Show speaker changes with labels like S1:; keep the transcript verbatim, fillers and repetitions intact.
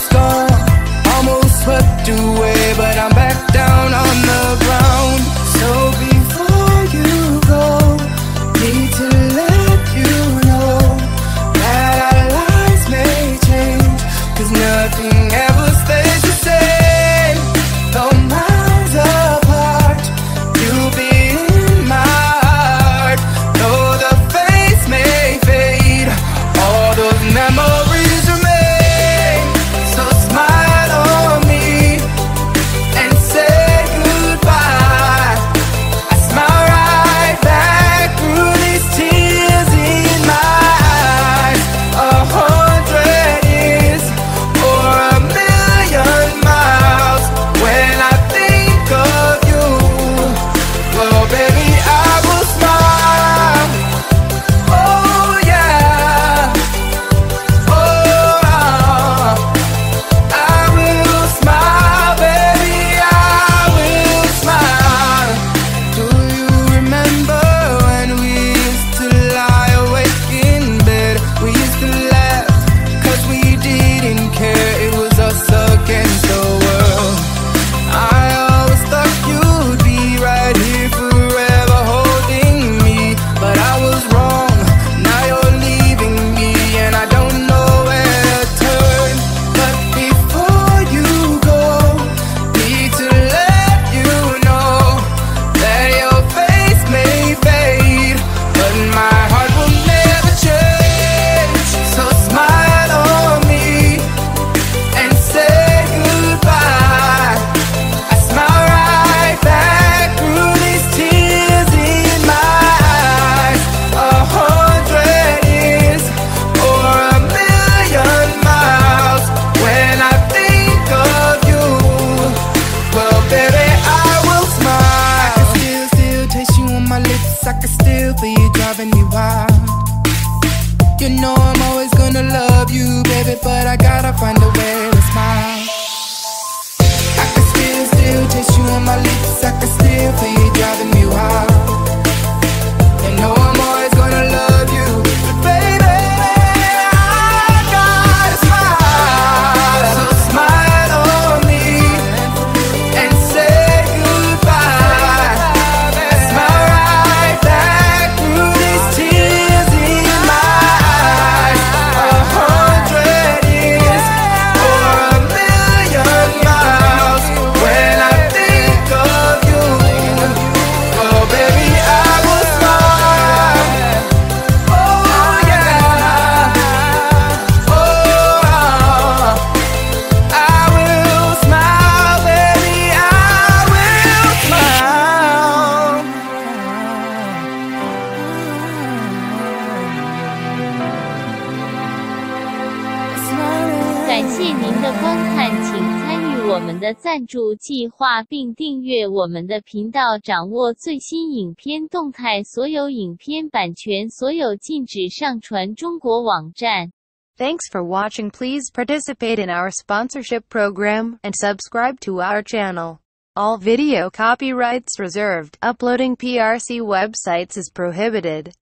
S1: was gone, almost swept away, but I'm back down on the ground. So before you go, need to let you know that our lives may change, 'cause nothing ever stays the same. Though miles apart, you'll be in my heart. Though the face may fade, all those memories remain. So smile on me and say goodbye. I smile right back through these tears in my eyes. A hundred years or a million miles, when I think of you, well baby I will smile. Oh yeah, oh I will smile, baby I will smile. Do you remember when we used to lie awake in bed? We used to laugh 'cause we didn't care. It was us against the world. I always thought you'd be right here forever holding me, but I was wrong. Now you're leaving me and I don't know where to turn. But before you go, need to let you know that your face may fade, but my heart will never change. So smile on me and say goodbye. I smile right back through these tears in my eyes. A hundred years or a million miles, when I think of you, well baby I will smile. I can still, still taste you on my lips. I can still feel you driving me wild. You know I'm always gonna love you, baby, but I gotta find a way to smile. I can still, still taste you on my lips. I can still feel you driving me wild. You know I'm always gonna love you, but baby I gotta smile. So smile on me and say goodbye. Smile right back through these tears in my eyes. A hundred years or a million miles, when I think of you, oh baby I will smile. Oh yeah, oh I will smile, baby I will smile.
S2: 感谢您的观看，请参与我们的赞助计划并订阅我们的频道，掌握最新影片动态。所有影片版权所有禁止上传中国网站。
S3: Thanks for watching. Please participate in our sponsorship program and subscribe to our channel. All video copyrights reserved. Uploading P R C websites is prohibited.